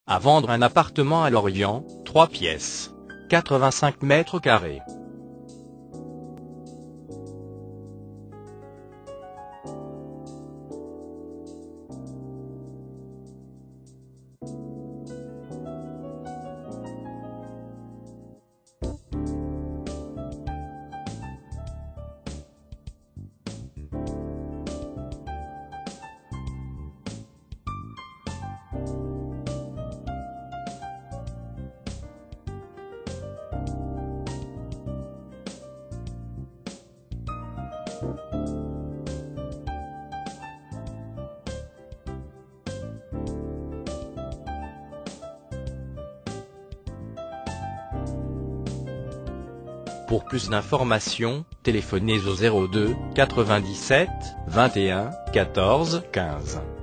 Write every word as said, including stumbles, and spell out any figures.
À vendre un appartement à Lorient, trois pièces, quatre-vingt-cinq mètres carrés. Pour plus d'informations, téléphonez au zéro deux quatre-vingt-dix-sept vingt et un quatorze quinze.